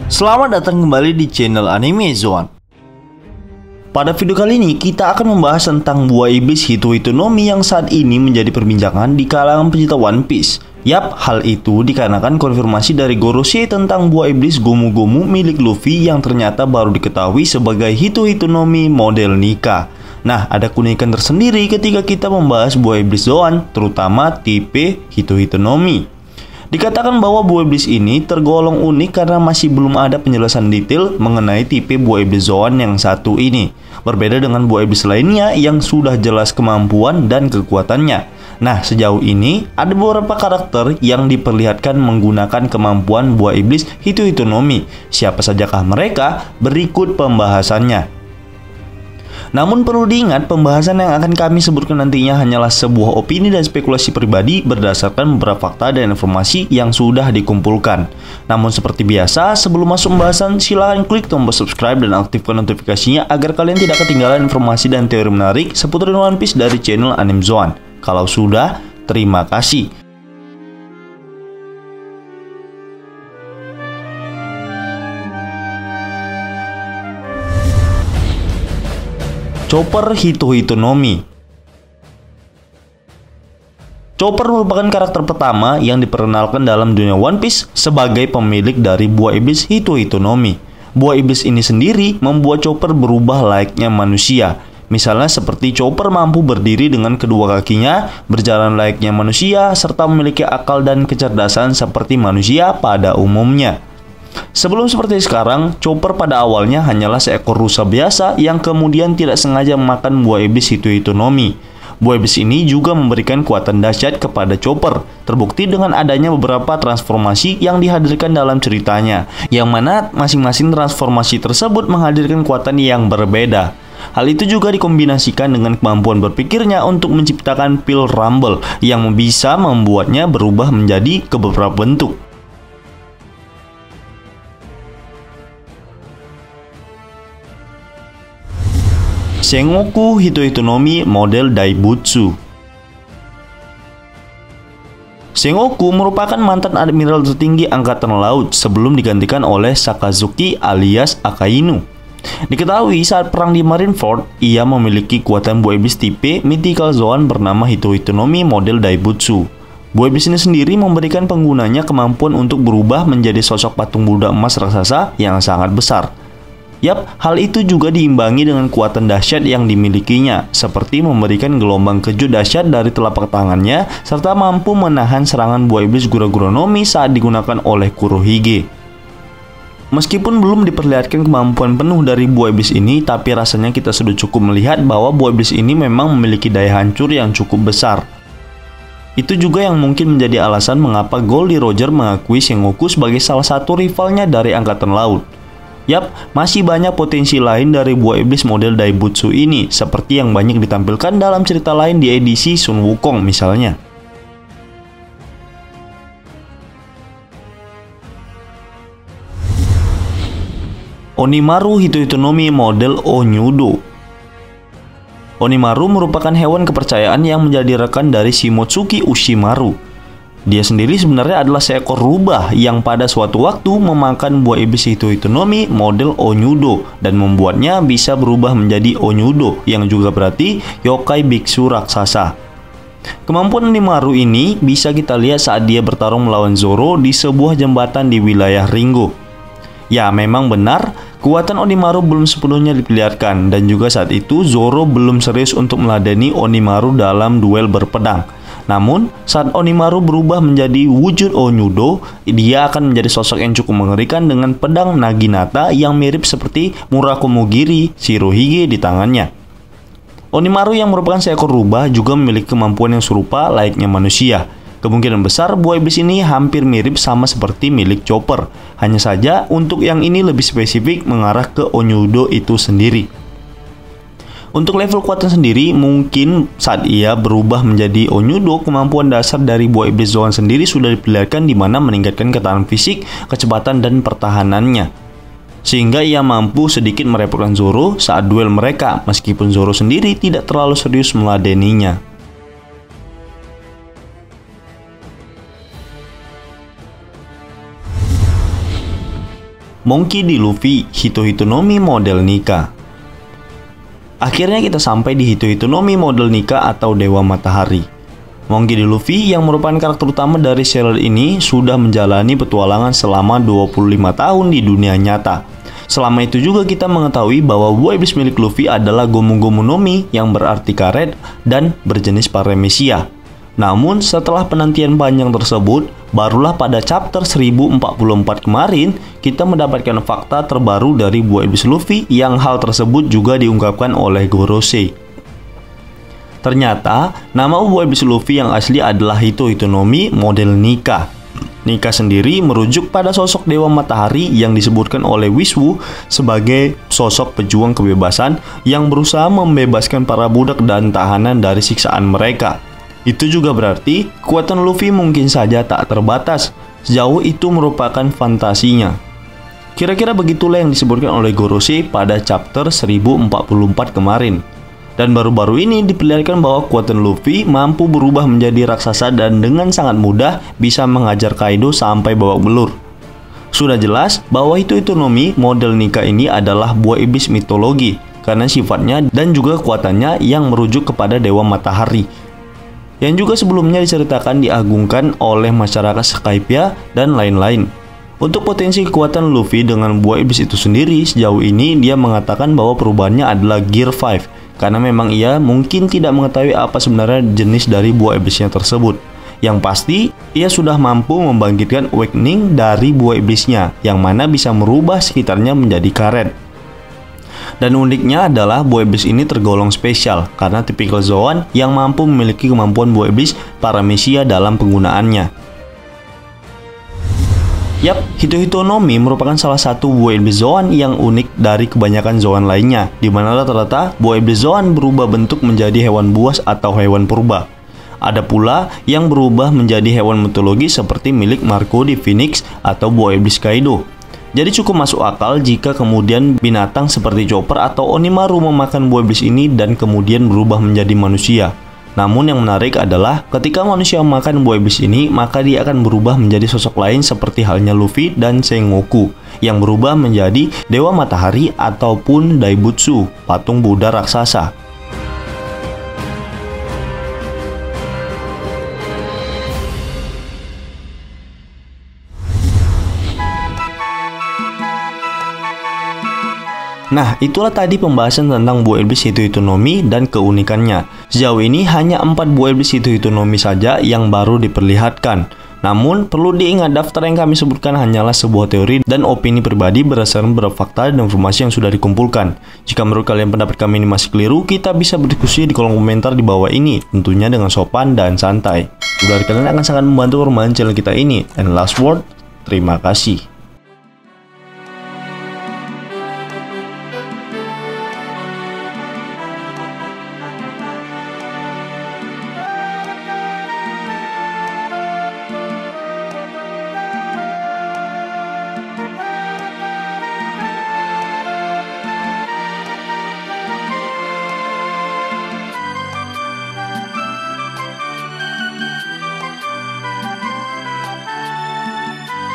Selamat datang kembali di channel Anime Zone. Pada video kali ini kita akan membahas tentang buah iblis Hito-Hito no Mi yang saat ini menjadi perbincangan di kalangan pecinta One Piece. Yap, hal itu dikarenakan konfirmasi dari Gorosei tentang buah iblis Gomu-Gomu milik Luffy yang ternyata baru diketahui sebagai Hito-Hito no Mi model Nika. Nah, ada keunikan tersendiri ketika kita membahas buah iblis Zoan, terutama tipe Hito-Hito no Mi. Dikatakan bahwa buah iblis ini tergolong unik karena masih belum ada penjelasan detail mengenai tipe buah iblis Zoan yang satu ini. Berbeda dengan buah iblis lainnya yang sudah jelas kemampuan dan kekuatannya. Nah, sejauh ini ada beberapa karakter yang diperlihatkan menggunakan kemampuan buah iblis Hito-Hito no Mi. Siapa sajakah mereka? Berikut pembahasannya. Namun perlu diingat, pembahasan yang akan kami sebutkan nantinya hanyalah sebuah opini dan spekulasi pribadi berdasarkan beberapa fakta dan informasi yang sudah dikumpulkan. Namun seperti biasa, sebelum masuk pembahasan, silahkan klik tombol subscribe dan aktifkan notifikasinya agar kalian tidak ketinggalan informasi dan teori menarik seputar One Piece dari channel Anime Zone. Kalau sudah, terima kasih. Chopper Hito-Hito no Mi. Chopper merupakan karakter pertama yang diperkenalkan dalam dunia One Piece sebagai pemilik dari buah iblis Hito-Hito no Mi. Buah iblis ini sendiri membuat Chopper berubah layaknya manusia. Misalnya seperti Chopper mampu berdiri dengan kedua kakinya, berjalan layaknya manusia, serta memiliki akal dan kecerdasan seperti manusia pada umumnya. Sebelum seperti sekarang, Chopper pada awalnya hanyalah seekor rusa biasa yang kemudian tidak sengaja memakan buah iblis Hito-Hito no Mi. Buah iblis ini juga memberikan kekuatan dahsyat kepada Chopper, terbukti dengan adanya beberapa transformasi yang dihadirkan dalam ceritanya, yang mana masing-masing transformasi tersebut menghadirkan kekuatan yang berbeda. Hal itu juga dikombinasikan dengan kemampuan berpikirnya untuk menciptakan pil Rumble yang bisa membuatnya berubah menjadi ke beberapa bentuk. Sengoku Hito-Hito no Mi model Daibutsu. Sengoku merupakan mantan admiral tertinggi angkatan laut sebelum digantikan oleh Sakazuki alias Akainu. Diketahui saat perang di Marineford, ia memiliki kekuatan buah iblis tipe Mythical Zoan bernama Hito-Hito no Mi model Daibutsu. Buah iblis ini sendiri memberikan penggunanya kemampuan untuk berubah menjadi sosok patung Buddha emas raksasa yang sangat besar. Yap, hal itu juga diimbangi dengan kekuatan dahsyat yang dimilikinya, seperti memberikan gelombang kejut dahsyat dari telapak tangannya, serta mampu menahan serangan buah iblis Gura-Gura no Mi saat digunakan oleh Kurohige. Meskipun belum diperlihatkan kemampuan penuh dari buah iblis ini, tapi rasanya kita sudah cukup melihat bahwa buah iblis ini memang memiliki daya hancur yang cukup besar. Itu juga yang mungkin menjadi alasan mengapa Goldie Roger mengakui Sengoku sebagai salah satu rivalnya dari Angkatan Laut. Yap, masih banyak potensi lain dari buah iblis model Daibutsu ini, seperti yang banyak ditampilkan dalam cerita lain di edisi Sun Wukong misalnya. Onimaru Hito-Hito no Mi model Onyudo. Onimaru merupakan hewan kepercayaan yang menjadi rekan dari Shimotsuki Ushimaru. Dia sendiri sebenarnya adalah seekor rubah yang pada suatu waktu memakan buah iblis Hito-Hito no Mi model Onyudo dan membuatnya bisa berubah menjadi Onyudo yang juga berarti yokai biksu raksasa. Kemampuan Onimaru ini bisa kita lihat saat dia bertarung melawan Zoro di sebuah jembatan di wilayah Ringo. Ya, memang benar, kekuatan Onimaru belum sepenuhnya diperlihatkan dan juga saat itu Zoro belum serius untuk meladeni Onimaru dalam duel berpedang. Namun, saat Onimaru berubah menjadi wujud Onyudo, dia akan menjadi sosok yang cukup mengerikan dengan pedang Naginata yang mirip seperti Murakumogiri Shirohige di tangannya. Onimaru yang merupakan seekor rubah juga memiliki kemampuan yang serupa layaknya manusia. Kemungkinan besar buah iblis ini hampir mirip sama seperti milik Chopper. Hanya saja untuk yang ini lebih spesifik mengarah ke Onyudo itu sendiri. Untuk level kekuatan sendiri, mungkin saat ia berubah menjadi Onyudo, kemampuan dasar dari buah iblis Zoan sendiri sudah diperlihatkan di mana meningkatkan ketahanan fisik, kecepatan, dan pertahanannya. Sehingga ia mampu sedikit merepotkan Zoro saat duel mereka, meskipun Zoro sendiri tidak terlalu serius meladeninya. Monkey D. Luffy, Hito-Hitonomi model Nika. Akhirnya kita sampai di Hito-Hitonomi model Nika atau Dewa Matahari. Monkey D. Luffy yang merupakan karakter utama dari serial ini sudah menjalani petualangan selama 25 tahun di dunia nyata. Selama itu juga kita mengetahui bahwa buah iblis milik Luffy adalah Gomu Gomu no Mi yang berarti karet dan berjenis Paramecia. Namun setelah penantian panjang tersebut, barulah pada chapter 1044 kemarin kita mendapatkan fakta terbaru dari buah iblis Luffy yang hal tersebut juga diungkapkan oleh Gorosei. Ternyata, nama buah iblis Luffy yang asli adalah Hito-Hitonomi model Nika. Nika sendiri merujuk pada sosok Dewa Matahari yang disebutkan oleh Wiswu sebagai sosok pejuang kebebasan yang berusaha membebaskan para budak dan tahanan dari siksaan mereka. Itu juga berarti kekuatan Luffy mungkin saja tak terbatas, sejauh itu merupakan fantasinya. Kira-kira begitulah yang disebutkan oleh Gorosei pada chapter 1044 kemarin. Dan baru-baru ini diperlihatkan bahwa kekuatan Luffy mampu berubah menjadi raksasa dan dengan sangat mudah bisa mengajar Kaido sampai babak belur. Sudah jelas bahwa Hito-Hitonomi model Nika ini adalah buah iblis mitologi karena sifatnya dan juga kekuatannya yang merujuk kepada Dewa Matahari, yang juga sebelumnya diceritakan diagungkan oleh masyarakat Skypiea dan lain-lain. Untuk potensi kekuatan Luffy dengan buah iblis itu sendiri, sejauh ini dia mengatakan bahwa perubahannya adalah Gear 5 karena memang ia mungkin tidak mengetahui apa sebenarnya jenis dari buah iblisnya tersebut. Yang pasti, ia sudah mampu membangkitkan awakening dari buah iblisnya yang mana bisa merubah sekitarnya menjadi karet. Dan uniknya adalah buah iblis ini tergolong spesial karena tipikal Zoan yang mampu memiliki kemampuan buah iblis Paramecia dalam penggunaannya. Yap, Hito-Hitonomi merupakan salah satu buah iblis Zoan yang unik dari kebanyakan Zoan lainnya, di mana rata-rata buah iblis Zoan berubah bentuk menjadi hewan buas atau hewan purba. Ada pula yang berubah menjadi hewan mitologi seperti milik Marco di Phoenix atau buah iblis Kaido. Jadi cukup masuk akal jika kemudian binatang seperti Chopper atau Onimaru memakan buah iblis ini dan kemudian berubah menjadi manusia. Namun yang menarik adalah ketika manusia memakan buah iblis ini, maka dia akan berubah menjadi sosok lain seperti halnya Luffy dan Sengoku yang berubah menjadi Dewa Matahari ataupun Daibutsu, patung Buddha raksasa. Nah, itulah tadi pembahasan tentang buah iblis Hito-Hitonomi dan keunikannya. Sejauh ini hanya 4 buah iblis Hito-Hitonomi saja yang baru diperlihatkan. Namun, perlu diingat daftar yang kami sebutkan hanyalah sebuah teori dan opini pribadi berdasarkan beberapa fakta dan informasi yang sudah dikumpulkan. Jika menurut kalian pendapat kami ini masih keliru, kita bisa berdiskusi di kolom komentar di bawah ini, tentunya dengan sopan dan santai. Kalian akan sangat membantu perkembangan channel kita ini. And last word, terima kasih.